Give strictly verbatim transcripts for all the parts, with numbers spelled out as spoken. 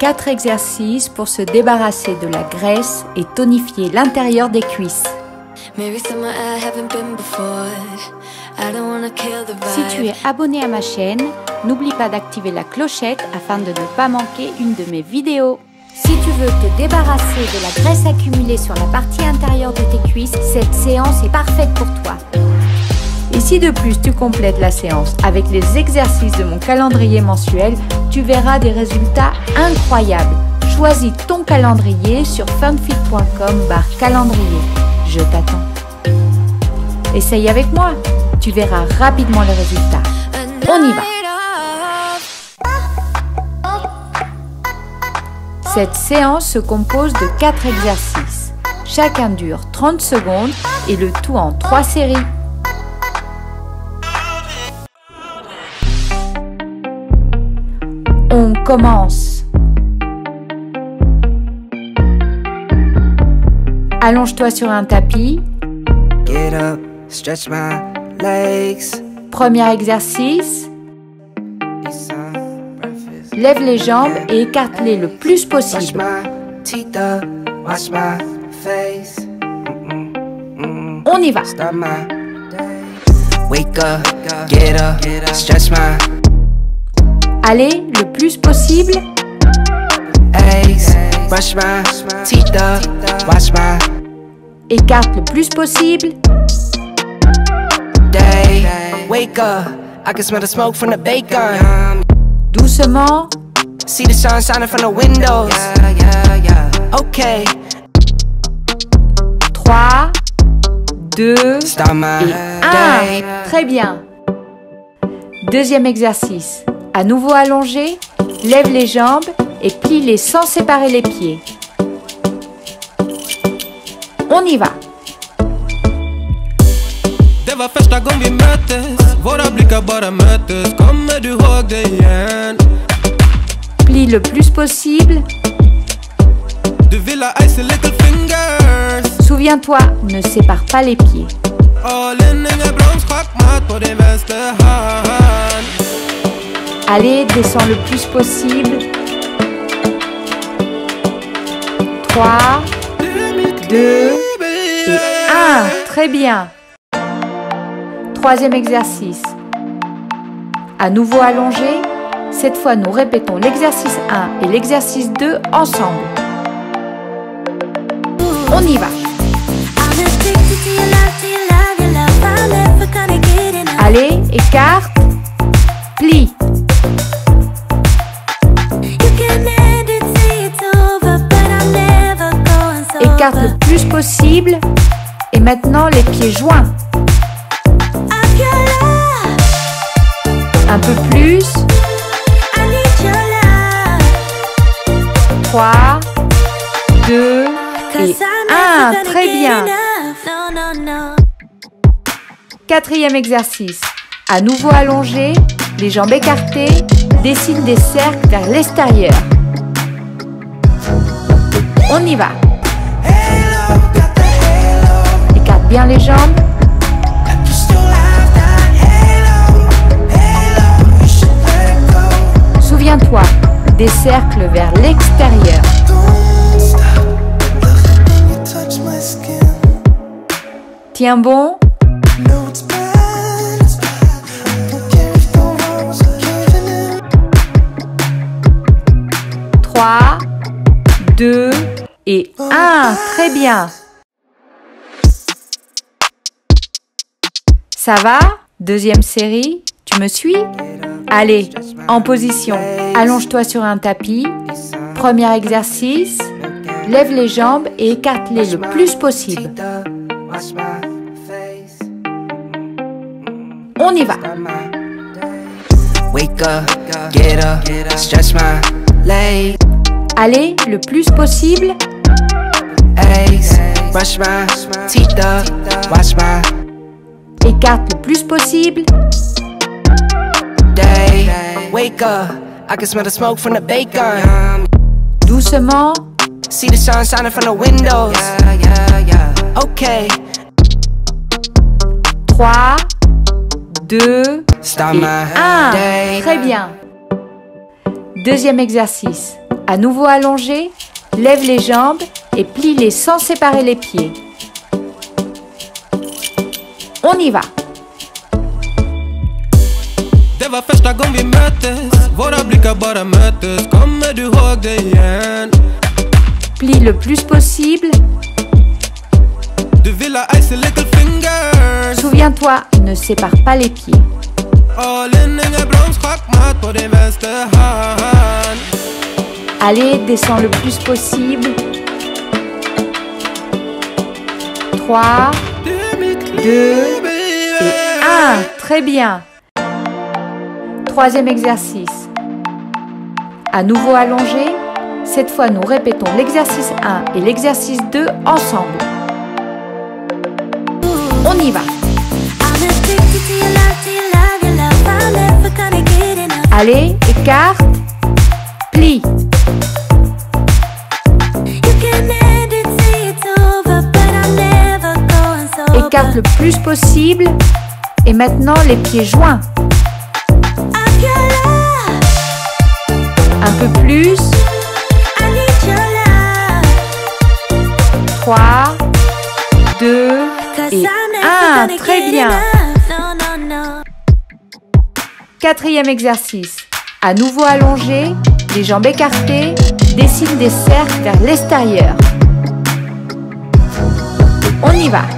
quatre exercices pour se débarrasser de la graisse et tonifier l'intérieur des cuisses. Si tu es abonné à ma chaîne, n'oublie pas d'activer la clochette afin de ne pas manquer une de mes vidéos. Si tu veux te débarrasser de la graisse accumulée sur la partie intérieure de tes cuisses, cette séance est parfaite pour toi. Et si de plus tu complètes la séance avec les exercices de mon calendrier mensuel, tu verras des résultats incroyables. Choisis ton calendrier sur funfit point com barre calendrier. Je t'attends. Essaye avec moi, tu verras rapidement les résultats. On y va. Cette séance se compose de quatre exercices. Chacun dure trente secondes et le tout en trois séries. On commence. Allonge-toi sur un tapis. Get up, stretch my legs. Premier exercice. Lève les jambes et écarte-les le plus possible. On y va. Allez, le plus possible. Écarte le plus possible. Doucement. See the sun shining from the windows. Yeah, yeah, yeah. Okay. trois, deux et un. Très bien. Deuxième exercice. À nouveau allongé, lève les jambes et plie-les sans séparer les pieds. On y va. Plie le plus possible. Souviens-toi, ne sépare pas les pieds. Allez, descends le plus possible. trois, deux et un. Très bien. Troisième exercice. À nouveau allongé. Cette fois, nous répétons l'exercice un et l'exercice deux ensemble. On y va. Allez, écarte, plie. Écarte le plus possible. Et maintenant, les pieds joints. Un peu plus. trois, deux et un. Très bien. Quatrième exercice. À nouveau allongé, les jambes écartées, dessine des cercles vers l'extérieur. On y va. Écarte bien les jambes. Souviens-toi, des cercles vers l'extérieur. Tiens bon. trois, deux et un. Très bien. Ça va? Deuxième série. Tu me suis? Allez, en position. Allonge-toi sur un tapis. Premier exercice. Lève les jambes et écarte-les le plus possible. On y va. Allez, le plus possible. Écarte le plus possible. Doucement. See the sun shining from the windows. Yeah, yeah, yeah. Okay. trois, deux et un. Très bien. Deuxième exercice. À nouveau allongé, lève les jambes et plie-les sans séparer les pieds. On y va. Det var första gången vi möttes. Våra blickar bara möttes. Kommer du ihåg det igen? Plie le plus possible. Du vill ha icy little fingers. Souviens-toi, ne sépare pas les pieds. All in, ingen broms, schackmatt på din vänsterhand. Allez, descends le plus possible. trois, deux et un. Très bien. Troisième exercice. À nouveau allongé. Cette fois, nous répétons l'exercice un et l'exercice deux ensemble. On y va. Allez, écarte, plie. Écarte le plus possible. Et maintenant, les pieds joints. Un peu plus. trois, deux et un. Très bien. Quatrième exercice. À nouveau allongé, les jambes écartées, dessine des cercles vers l'extérieur. On y va.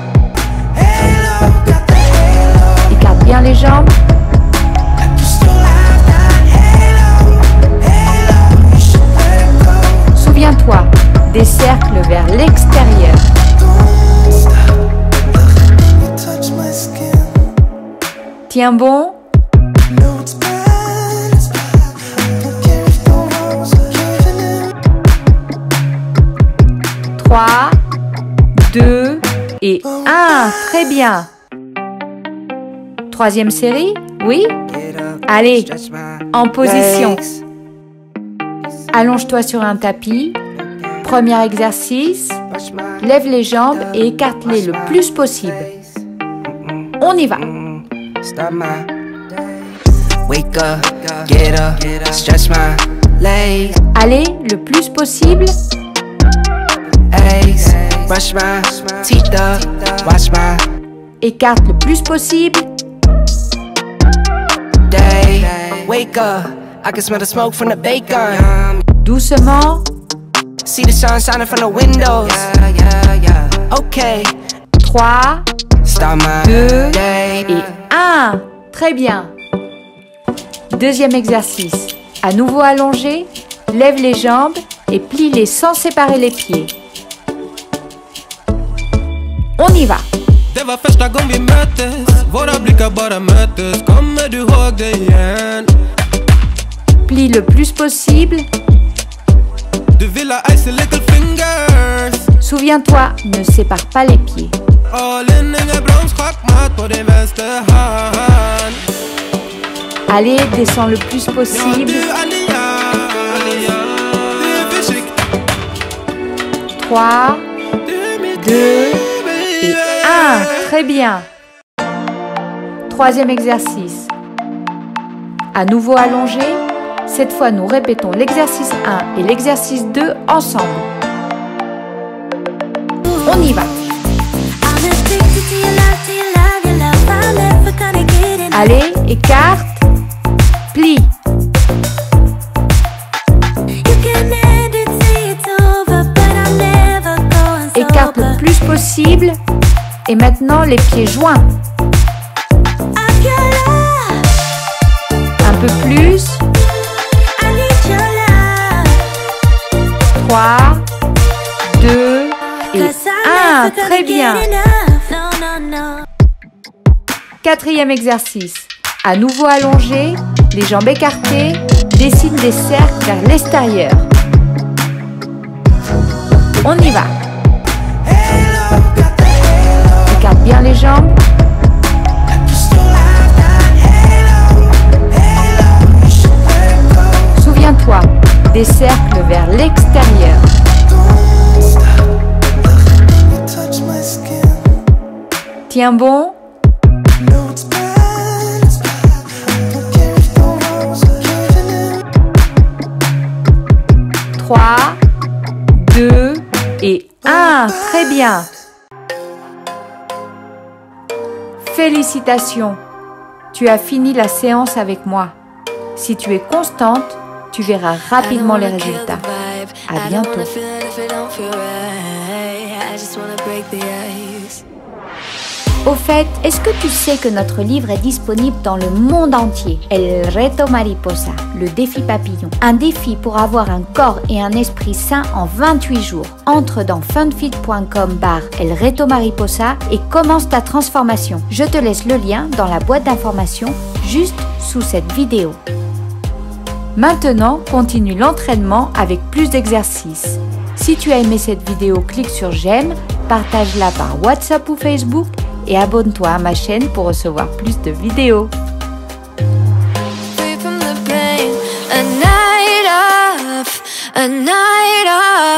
Écarte bien les jambes. Souviens-toi, des cercles vers l'extérieur. Tiens bon. trois, deux et un. Très bien. Troisième série, oui? Allez, en position. Allonge-toi sur un tapis. Premier exercice. Lève les jambes et écarte-les le plus possible. On y va. Allez, le plus possible. Écarte le plus possible. Wake up, I can smell the smoke from the bacon. Doucement. See the sun shining from the windows. Yeah, yeah, yeah. Okay. trois, deux et un. Très bien. Deuxième exercice. À nouveau allongé, lève les jambes et plie-les sans séparer les pieds. On y va. Det var första gången vi möttes. Våra blickar bara möttes. Kommer du ihåg det igen? Plie le plus possible. Du vill ha icy little fingers. Souviens-toi, ne sépare pas les pieds. All in, ingen broms, schackmatt på din vänsterhand. Allez, descends le plus possible. trois, deux et un. Très bien. Troisième exercice. À nouveau allongé. Cette fois, nous répétons l'exercice un et l'exercice deux ensemble. On y va. Allez, écarte, plie. Écarte le plus possible. Et maintenant, les pieds joints. Un peu plus. trois, deux et un. Très bien. Quatrième exercice. À nouveau allongé, les jambes écartées, dessine des cercles vers l'extérieur. On y va. Écarte bien les jambes. Souviens-toi, des cercles vers l'extérieur. Tiens bon. trois, deux et un. Très bien. Félicitations. Tu as fini la séance avec moi. Si tu es constante, tu verras rapidement les résultats. À bientôt. Au fait, est-ce que tu sais que notre livre est disponible dans le monde entier? El Reto Mariposa, le défi papillon. Un défi pour avoir un corps et un esprit sains en vingt-huit jours. Entre dans funfit point com barre El Reto Mariposa et commence ta transformation. Je te laisse le lien dans la boîte d'informations juste sous cette vidéo. Maintenant, continue l'entraînement avec plus d'exercices. Si tu as aimé cette vidéo, clique sur j'aime, partage-la par WhatsApp ou Facebook et abonne-toi à ma chaîne pour recevoir plus de vidéos. A night of